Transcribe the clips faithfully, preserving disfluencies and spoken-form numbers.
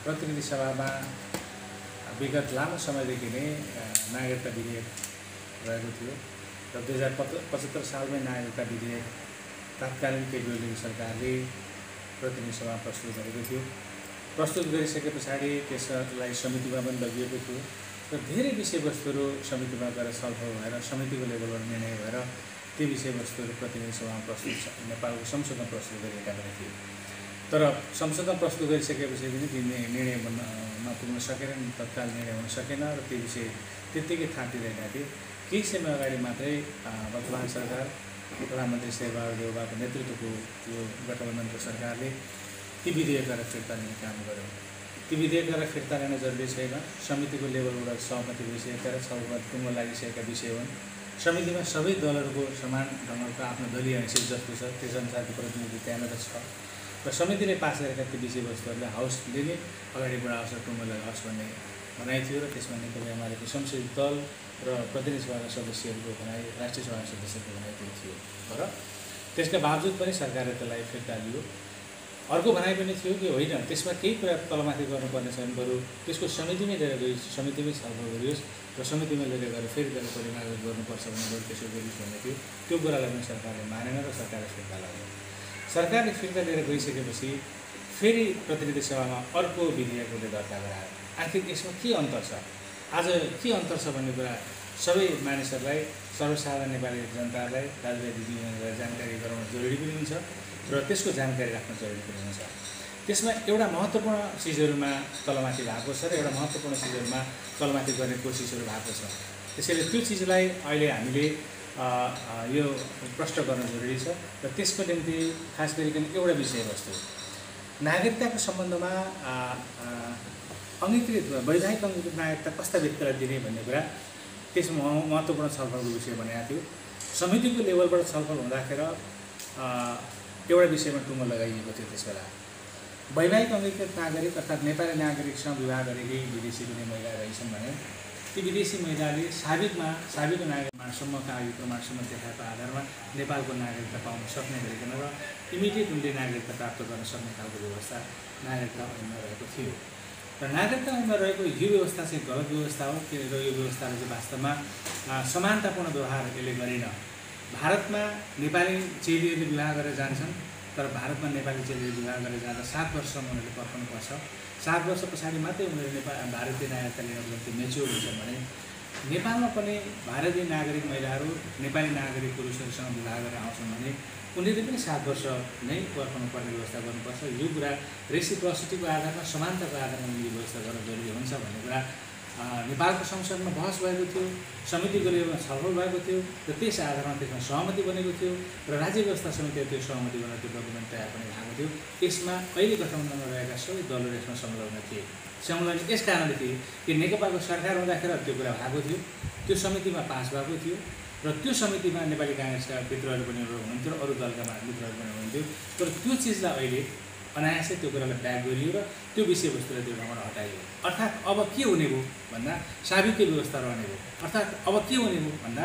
प्रतिनिधि सभामा विगत लामो समयदेखि नै नागरिकता विधेयक रहेको थियो र दुई हजार पचहत्तर सालमै नागरिकता विधेयक तत्कालीन केपी ओली सरकारले प्रतिनिधि सभा प्रस्तुत गरेको थियो। प्रस्तुत गरिसके पछाडि त्यसलाई समितिमा पनि लगिएको थियो र धेरै विषयवस्तुहरू समितिमा गएर छलफल भएर समितिको लेभलबाट निर्णय भएर ती विषयवस्तुहरू प्रतिनिधि सभामा प्रस्तुत नेपालको संशोधन प्रस्तुत गरिएका पनि थिए। तर संशोधन प्रस्तुत गरिसकेपछि पनि ती निर्णय बन्न नपुग्न सकेन, तत्काल निर्णय हुन सकेन र त्यो विषय त्यत्तिकै थाँतिरहेका थिए। केही समय अगाडि मात्रै वर्तमान सरकार प्रधानमन्त्री शेरबहादुर देउवाको नेतृत्वको यो गठबन्धनको सरकारले ती विधेयकहरू फिर्ता लिने काम गर्यो। ती विधेयकहरू फिर्ता लिन जरुरी छैन, समितिको लेभलबाट सहमति भइसकेका र छलफल टुङ्गो लागिसकेका विषय हुन्। समितिमा सबै दलहरूको समान ढङ्गको आफ्नो दलीय हैसियत जस्तो छ त्यस अनुसारको प्रतिनिधि त्यहाँनिर छ र समितिले पास गरेका ती विषयवस्तुहरूलाई हाउसले नै अगाडि बढाओस् र टुङ्गो लगाओस् भन्ने भनाइ थियो र त्यसमा नेकपा एमालेको संसदीय दल र प्रतिनिधि सभाका सदस्यहरूको भनाइ, राष्ट्रिय सभाका सदस्यहरूको भनाइ त्यो थियो। तर त्यसका बावजुद पनि सरकारले त्यसलाई फिर्ता लियो। अर्को भनाइ पनि थियो कि होइन, त्यसमा केही कुरा तलमाथि गर्नुपर्ने छ भने बरु त्यसको समितिमै लिएर गई समितिमै छलफल गरियोस् र समितिमा लिएर गएर फेरि गएर परिमार्जन गर्नुपर्छ भने बरु त्यसो गरियोस् भन्ने थियो। त्यो कुरालाई पनि सरकारले मानेन र सरकारले फिर्ता लाग्यो। सरकारले फिर्ता लिएर गइसकेपछि फेरि प्रतिनिधि सभामा अर्को विधेयकले दर्ता गरायो। आखिर यसमा के अन्तर छ, आज के अन्तर छ भन्ने कुरा सबै मानिसहरूलाई, सर्वसाधारण नेपाली जनतालाई, दाजुभाइ दिदीबहिनीलाई जानकारी गराउन जरुरी पनि हुन्छ र त्यसको जानकारी राख्न जरुरी पनि हुन्छ। त्यसमा एउटा महत्त्वपूर्ण चिजहरूमा तलमाथि भएको छ र एउटा महत्त्वपूर्ण चिजहरूमा तलमाथि गर्ने कोसिसहरू भएको छ। त्यसैले त्यो चिजलाई अहिले हामीले यो प्रश्न गर्न जरुरी छ र त्यसको निम्ति खास गरिकन एउटा विषयवस्तु नागरिकताको सम्बन्धमा अङ्गीकृत वैधानिक अङ्गीकृत नागरिकता कस्ता व्यक्तिलाई दिने भन्ने कुरा त्यसमा महत्त्वपूर्ण छलफलको विषय बनाएको थियो। समितिको लेभलबाट छलफल हुँदाखेरि एउटा विषयमा टुङ्गो लगाइएको थियो। त्यसबेला वैवाहिक अङ्गीकृत नागरिक अर्थात् नेपाली नागरिकसँग विवाह गरेकै विदेशी कुनै महिला रहेछन् भने ती विदेशी महिलाले साबिकमा साबिकको नागरिक प्रमाणसम्म कागजी प्रमाणसम्म देखाएको आधारमा नेपालको नागरिकता पाउन सक्ने गरिकन र इमिडिएट उनले नागरिकता प्राप्त गर्न सक्ने खालको व्यवस्था नागरिकता ऐनमा रहेको थियो। र नागरिकता ऐनमा रहेको यो व्यवस्था चाहिँ गलत व्यवस्था हो र यो व्यवस्थाले चाहिँ वास्तवमा समानतापूर्ण व्यवहार यसले गरेन। भारतमा नेपाली चेलीहरूले विवाह गरेर जान्छन्, तर भारतमा नेपाली चेलीले विवाह गरेर जाँदा सात वर्षसम्म उनीहरूले पर्खनुपर्छ। सात वर्ष पछाडि मात्रै उनीहरूले नेपाल भारतीय नागरिकता लिनको निम्ति मेच्योर हुन्छन् भने नेपालमा पनि भारतीय नागरिक महिलाहरू नेपाली नागरिक पुरुषहरूसँग विवाह गरेर आउँछन् भने उनीहरूले पनि सात वर्ष नै पर्खनु पर्ने व्यवस्था गर्नुपर्छ। यो कुरा रेसिप्रोसिटीको आधारमा, समानताको आधारमा यो व्यवस्था गर्न जरुरी हुन्छ भन्ने कुरा नेपालको संसदमा बहस भएको थियो, समितिको लेभलमा छलफल भएको थियो र त्यस आधारमा त्यसमा सहमति बनेको थियो र राज्य व्यवस्था समितिले त्यो सहमति बनाएर त्यो डकुमेन्ट तयार पनि भएको थियो। यसमा अहिले गठबन्धनमा रहेका सबै दलहरू यसमा संलग्न थिए। संलग्न यस कारणले थिए कि नेकपाको सरकार हुँदाखेरि त्यो कुरा भएको थियो, त्यो समितिमा पास भएको थियो र त्यो समितिमा नेपाली काङ्ग्रेसका मित्रहरू पनि हुनुहुन्थ्यो र अरू दलका मित्रहरू पनि हुनुहुन्थ्यो। तर त्यो चिजलाई अहिले अनायासै त्यो कुरालाई ब्याक गरियो र त्यो विषयवस्तुलाई त्यो ठाउँबाट हटाइयो। अर्थात् अब के हुने भयो भन्दा साबिकै व्यवस्था रहने भयो। अर्थात् अब के हुने भयो भन्दा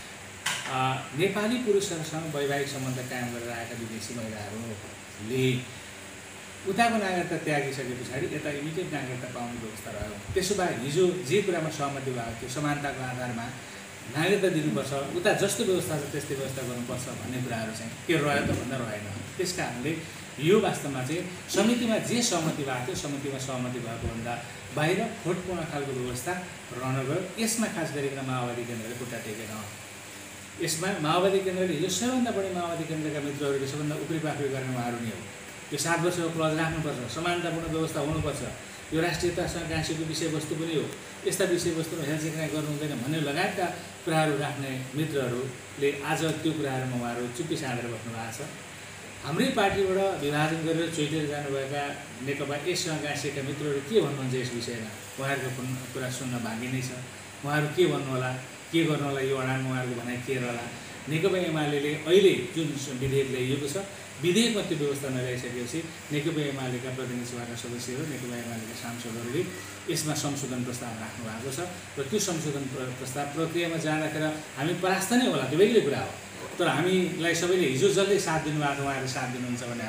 नेपाली पुरुषहरूसँग वैवाहिक सम्बन्ध कायम गरेर आएका विदेशी महिलाहरूले उताको नागरिकता त्यागिसके पछाडि यता इमिडिएट नागरिकता पाउने व्यवस्था रह्यो। त्यसो भए हिजो जे कुरामा सहमति भएको थियो समानताको आधारमा नागरिकता दिनुपर्छ, उता जस्तो व्यवस्था छ त्यस्तै व्यवस्था गर्नुपर्छ भन्ने कुराहरू चाहिँ के रह्यो त भन्दा रहेन। त्यस कारणले यो वास्तवमा चाहिँ समितिमा जे सहमति भएको थियो समितिमा सहमति भएको भन्दा बाहिर खोटपूर्ण खालको व्यवस्था रहन गयो। यसमा खास गरिकन माओवादी केन्द्रले खुट्टा टेकेन। यसमा माओवादी केन्द्रले हिजो सबैभन्दा बढी माओवादी केन्द्रका मित्रहरूले सबभन्दा उक्री पाखरी गर्ने उहाँहरू नै हो। यो सात वर्षको क्लज राख्नुपर्छ, समानतापूर्ण व्यवस्था हुनुपर्छ, यो राष्ट्रियतासँग गाँसेको विषयवस्तु पनि हो, यस्ता विषयवस्तुमा हेरचेक्राइ गर्नु हुँदैन भन्ने लगायतका कुराहरू राख्ने मित्रहरूले आज त्यो कुराहरूमा उहाँहरू चुप्पी साँडेर बस्नु भएको छ। हाम्रै पार्टीबाट विभाजन गरेर चोइटेर जानुभएका नेकपा यससँग गाँसेका मित्रहरू के भन्नुहुन्छ यस विषयमा उहाँहरूको कुरा सुन्न बाँकी नै छ। उहाँहरू के भन्नु होला, के गर्नु होला, यो अडानमा उहाँहरूको भनाइ के रहला। नेकपा एमाले अहिले जुन विधेयक ल्याइएको छ विधेयकमा त्यो व्यवस्था नल्याइसकेपछि नेकपा एमालेका प्रतिनिधि सभाका सदस्यहरू, नेकपा एमालेका सांसदहरूले यसमा संशोधन प्रस्ताव राख्नु भएको छ र त्यो संशोधन प्रस्ताव प्रक्रियामा जाँदाखेरि हामी परास्त नै होला, त्यो बेग्लै कुरा हो। तर हामीलाई सबैले हिजो जसले साथ दिनुभएको छ उहाँहरूले साथ दिनुहुन्छ भन्ने हाम्रो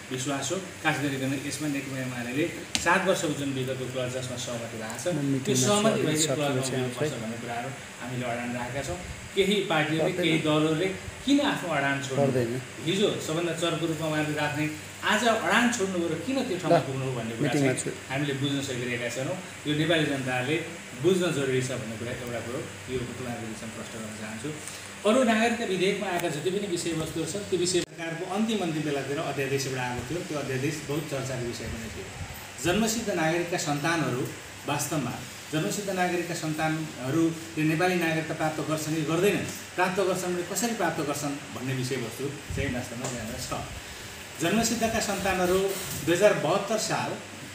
विश्वास हो। खास गरिकन यसमा नेकपा एमाले सात वर्षको जुन विगतको क्लज जसमा सहमति भएको छ त्यो सहमति भएको क्लजमा हुनुपर्छ भन्ने कुराहरू हामीले अडान राखेका छौँ। केही पार्टीहरूले केही दलहरूले किन आफ्नो अडान छोड्दैन, हिजो सबभन्दा चरको रूपमा उहाँले राख्ने आज अडान छोड्नुभयो र किन त्यो ठाउँमा पुग्नु भन्ने कुरा चाहिँ हामीले बुझ्न सकिरहेका छैनौँ। यो नेपाली जनताले बुझ्न जरुरी छ भन्ने कुरा एउटा कुरो यो तपाईँहरूको विषयमा प्रश्न गर्न चाहन्छु। अरू नागरिकता विधेयकमा आएका जति पनि विषयवस्तुहरू छन् त्यो विषय सरकारको अन्तिम अन्तिम बेलातिर अध्यादेश एउटा आएको थियो। त्यो अध्यादेश बहुत चर्चाको विषय पनि थियो। जन्मसिद्ध नागरिकका सन्तानहरू वास्तवमा जन्मसिद्ध नागरिकका सन्तानहरूले नेपाली नागरिकता प्राप्त गर्छन् कि गर्दैनन्, प्राप्त गर्छन् भने कसरी प्राप्त गर्छन् भन्ने विषयवस्तु चाहिँ वास्तवमा त्यहाँनिर छ। जन्मसिद्धका सन्तानहरू दुई हजार बहत्तर साल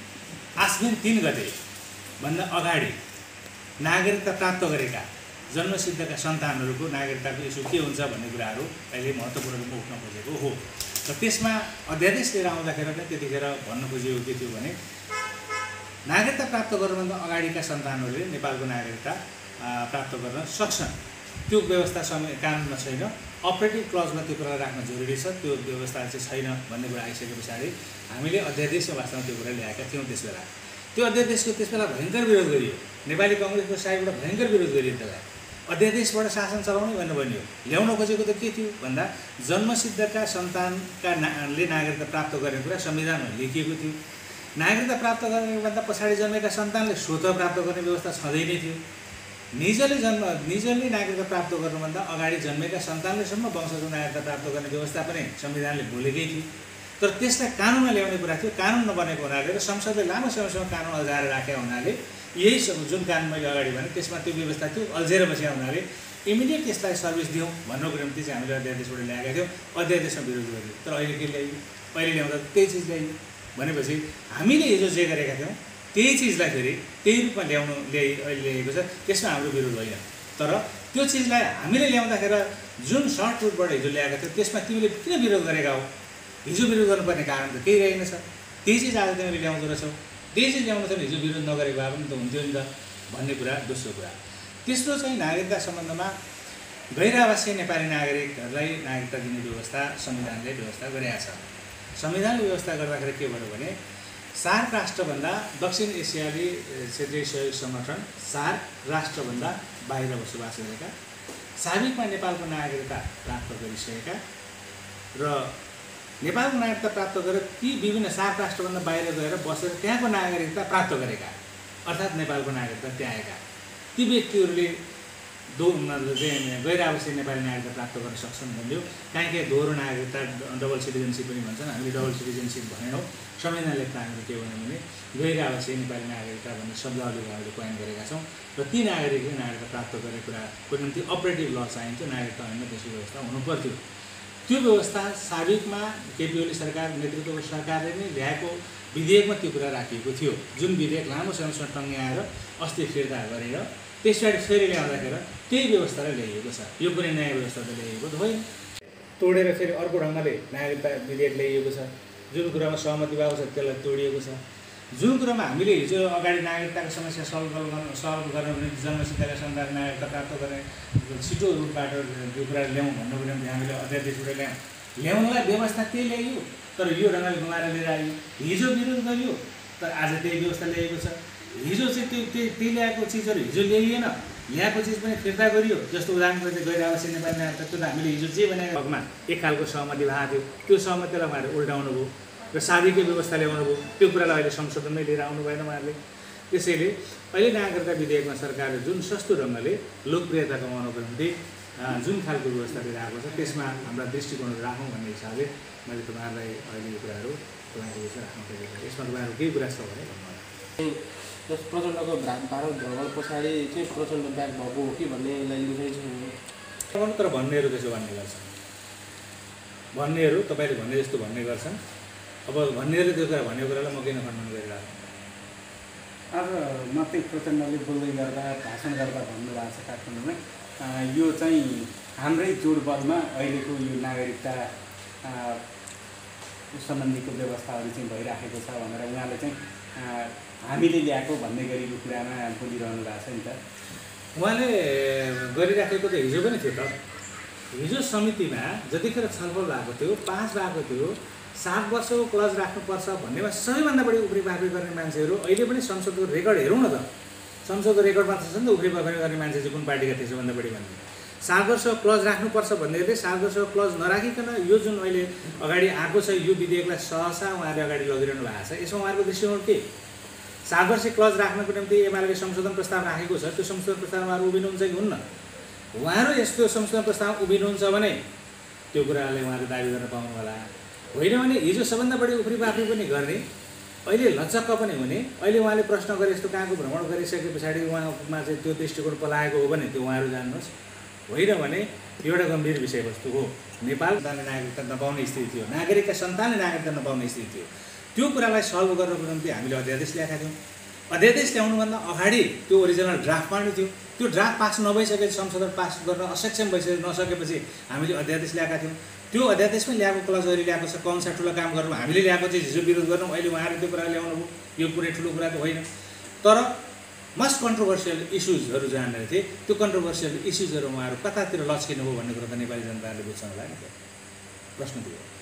आश्विन तिन गते भन्दा अगाडि नागरिकता प्राप्त गरेका जन्मसिद्धका सन्तानहरूको नागरिकताको इस्यु के हुन्छ भन्ने कुराहरू अहिले महत्त्वपूर्ण रूपमा उठ्न खोजेको हो। र त्यसमा अध्यादेश लिएर आउँदाखेरि नै त्यतिखेर भन्न खोजेको के थियो भने नागरिकता प्राप्त गर्नुभन्दा अगाडिका सन्तानहरूले नेपालको नागरिकता प्राप्त गर्न सक्छन्। त्यो व्यवस्था समय कानुनमा छैन। अपरेटिभ क्लजमा त्यो कुरा राख्न जरुरी छ। त्यो व्यवस्था चाहिँ छैन भन्ने कुरा आइसके पछाडि हामीले अध्यादेशमा वास्तवमा त्यो कुरा ल्याएका थियौँ। त्यस बेला त्यो अध्यादेशको त्यस बेला भयङ्कर विरोध गरियो। नेपाली कङ्ग्रेसको साइडबाट भयङ्कर विरोध गरियो। त्यसलाई अध्यादेशबाट शासन चलाउने भन्ने भनियो। ल्याउन खोजेको त के थियो भन्दा जन्मसिद्धका सन्तानका नाले नागरिकता प्राप्त गर्ने कुरा संविधानमा लेखिएको थियो। नागरिकता प्राप्त गर्नेभन्दा पछाडि जन्मेका सन्तानले स्वत प्राप्त गर्ने व्यवस्था छँदै नै थियो। निजले जन्म निजले नागरिकता प्राप्त गर्नुभन्दा अगाडि जन्मेका सन्तानलेसम्म वंशजको नागरिकता प्राप्त गर्ने व्यवस्था पनि संविधानले बोलेकै थियो। तर त्यसलाई कानुनमा ल्याउने कुरा थियो। कानुन नबनेको हुनाले र संसदले लामो समयसम्म कानुन अल्झाएर राखेका हुनाले यही जुन कानुन मैले अगाडि भने त्यसमा त्यो व्यवस्था थियो अल्झेर बसेका हुनाले इमिडिएट त्यसलाई सर्भिस दिउँ भन्नको निम्ति चाहिँ हामीले अध्यादेशबाट ल्याएका थियौँ। अध्यादेशमा विरोध गर्यो। तर अहिले के ल्याइयो? अहिले ल्याउँदा त्यही चिज ल्याइयो भनेपछि हामीले हिजो जे गरेका थियौँ त्यही चिजलाई फेरि त्यही रूपमा ल्याउनु ल्याइ अहिले ल्याएको छ। त्यसमा हाम्रो विरोध होइन। तर त्यो चिजलाई हामीले ल्याउँदाखेरि जुन सर्ट रुटबाट हिजो ल्याएका थियौ त्यसमा तिमीले किन विरोध गरेका हो? हिजो विरोध गर्नुपर्ने कारण त केही रहेनछ। त्यही चिज आज तिमीले ल्याउँदो रहेछौ। त्यही चिज ल्याउनु छ भने हिजो विरोध नगरेको भए पनि त हुन्थ्यो नि त भन्ने कुरा दोस्रो कुरा। तेस्रो चाहिँ नागरिकता सम्बन्धमा गैर आवासीय नेपाली नागरिकहरूलाई नागरिकता दिने व्यवस्था संविधानले व्यवस्था गरेका छ। संविधानले व्यवस्था गर्दाखेरि के भन्यो भने सार्क राष्ट्रभन्दा दक्षिण एसियाली क्षेत्रीय सहयोग सङ्गठन सार्क राष्ट्रभन्दा बाहिर बसोबास गरेका साबिकमा नेपालको नागरिकता प्राप्त गरिसकेका र नेपालको नागरिकता प्राप्त गरेर ती विभिन्न सार्क राष्ट्रभन्दा बाहिर गएर बसेर त्यहाँको नागरिकता प्राप्त गरेका अर्थात् नेपालको नागरिकता त्यागेका ती व्यक्तिहरूले दो चाहिँ गैर आवासीय नेपाली नागरिकता प्राप्त गर्न सक्छन् भन्यो। काहीँ काहीँ दोहोरो नागरिकता डबल सिटिजनसिप पनि भन्छन्। हामीले डबल सिटिजनसिप भनेनौँ। संविधानले हामीले के भन्यो भने गैर आवासीय नेपाली नागरिकता भन्ने शब्दावली हामीले कोइन गरेका छौँ र ती नागरिकले नागरिकता प्राप्त गर्ने कुराको निम्ति अपरेटिभ ल चाहिन्थ्यो। नागरिकता ऐनमा त्यसको व्यवस्था हुनुपर्थ्यो। त्यो व्यवस्था साबिकमा केपी ओली सरकार नेतृत्वको सरकारले नै ल्याएको विधेयकमा त्यो कुरा राखिएको थियो। जुन विधेयक लामो समयसम्म टङ्ग्याएर अस्ति फिर्ता गरेर त्यसबाट फेरि ल्याउँदाखेरि त्यही व्यवस्थालाई ल्याइएको छ। यो कुनै नयाँ व्यवस्था त ल्याइएको त होइन। तोडेर फेरि अर्को ढङ्गले नागरिकता विधेयक ल्याइएको छ। जुन कुरामा सहमति भएको छ त्यसलाई तोडिएको छ। जुन कुरामा हामीले हिजो अगाडि नागरिकताको समस्या सल्भ गर्न सल्भ गर्न निम्ति जन्मसिद्धका सन्तान नागरिकता प्राप्त गर्ने छिटो रूपबाट त्यो कुरा ल्याउँ भन्नको निम्ति हामीले अध्यादेशबाट ल्याउँ ल्याउनलाई व्यवस्था त्यही ल्याइयो। तर यो ढङ्गले घुमाएर लिएर आयो। हिजो विरोध गरियो तर आज त्यही व्यवस्था ल्याएको छ। हिजो चाहिँ त्यो त्यही त्यही ल्याएको चिजहरू हिजो ल्याइएन। ल्याएको चिज पनि फिर्ता गरियो। जस्तो उदाहरणको चाहिँ गैर आवासीय नेपाली नागरिकता त्यो त हामीले हिजो जे भनेको हकमा एक खालको सहमति भएको थियो। त्यो सहमतिलाई उहाँहरूले उल्टाउनु भयो र साबिकै व्यवस्था ल्याउनु भयो। त्यो कुरालाई अहिले संशोधनमै लिएर आउनु भएन उहाँहरूले। त्यसैले अहिले नागरिकता विधेयकमा सरकारले जुन सस्तो ढङ्गले लोकप्रियता कमाउनको निम्ति जुन खालको व्यवस्था लिएर आएको छ त्यसमा हाम्रा दृष्टिकोणहरू राखौँ भन्ने हिसाबले मैले तपाईँहरूलाई अहिले यो कुराहरू तपाईँको विषय राख्न खोजेको छु। यसमा तपाईँहरू केही कुरा छ भने भन्नुहोला। जस प्रचण्डको भारत भ्रमण पछाडि चाहिँ प्रचण्ड ब्याक भएको हो कि भन्नेलाई लिँदै छ। तर भन्नेहरू त्यसो भन्ने गर्छन्। भन्नेहरू तपाईँले भन्ने जस्तो भन्ने गर्छन्। अब भन्नेहरूले त्यो कुरा भनेको कुरालाई म किन खण्डन गरिरहेको आज मात्रै प्रचण्डले बोल्दै गर्दा भाषण गर्दा भन्नुभएको छ काठमाडौँमा यो चाहिँ हाम्रै जोडबलमा अहिलेको यो नागरिकता सम्बन्धीको व्यवस्थाहरू चाहिँ भइराखेको छ भनेर उहाँले चाहिँ हामीले ल्याएको भन्ने गरेको कुरामा बोलिरहनु भएको छ नि त। उहाँले गरिराखेको त हिजो पनि थियो त। हिजो समितिमा जतिखेर छलफल भएको थियो पास भएको थियो सात वर्षको क्लज राख्नुपर्छ भन्नेमा सबैभन्दा बढी उफ्री पाफ्री गर्ने मान्छेहरू अहिले पनि संसदको रेकर्ड हेरौँ न त, संसदको रेकर्डमा छ नि त उफ्री पाफ्री गर्ने मान्छे चाहिँ कुन पार्टीका थिए सबभन्दा बढी भन्ने। सात वर्षको क्लज राख्नुपर्छ भन्दाखेरि सात वर्षको क्लज नराखिकन यो जुन अहिले अगाडि आएको छ यो विधेयकलाई सहसा उहाँले अगाडि लगिरहनु भएको छ। यसमा उहाँहरूको दृष्टिकोण के? सात वर्ष क्लज राख्नको निम्ति एमाले संशोधन प्रस्ताव राखेको छ, त्यो संशोधन प्रस्तावमा उहाँहरू उभिनुहुन्छ कि हुन्न? उहाँहरू यस्तो संशोधन प्रस्ताव उभिनुहुन्छ भने त्यो कुरालाई उहाँहरू दाबी गर्न पाउनु होला। होइन भने हिजो सबभन्दा बढी उफ्री पाफ्री पनि गर्ने, अहिले लचक्क पनि हुने, अहिले उहाँले प्रश्न गरे जस्तो कहाँको भ्रमण गरिसके पछाडि उहाँमा चाहिँ त्यो दृष्टिकोण पलाएको हो भने त्यो उहाँहरू जान्नुहोस्। होइन भने एउटा गम्भीर विषयवस्तु हो। नेपाल सन्तानले नागरिकता नपाउने स्थिति थियो, नागरिकका सन्तानले नागरिकता नपाउने स्थिति थियो। त्यो कुरालाई सल्भ गर्नको निम्ति हामीले अध्यादेश ल्याएका थियौँ। अध्यादेश ल्याउनुभन्दा अगाडि त्यो ओरिजिनल ड्राफ्ट मार्नु थियो, त्यो ड्राफ्ट पास नभइसकेपछि संसदले पास गर्न असक्षम भइसके नसकेपछि हामीले अध्यादेश ल्याएका थियौँ। त्यो अध्यादेशमै ल्याएको क्लज अहिले ल्याएको छ, कौन सा ठुलो काम गर्नु, हामीले ल्याएको चाहिँ हिजो विरोध गर्नु, अहिले उहाँहरूले त्यो कुरा ल्याउनु भयो, यो कुनै ठुलो कुरा त होइन। तर मस्ट कन्ट्रोभर्सियल इस्युजहरू जान्ने थिए, त्यो कन्ट्रोभर्सियल इस्युजहरू उहाँहरू कतातिर लच्किनु हो भन्ने कुरा त नेपाली जनताले बुझ्छन् होला नि। प्रश्न थियो।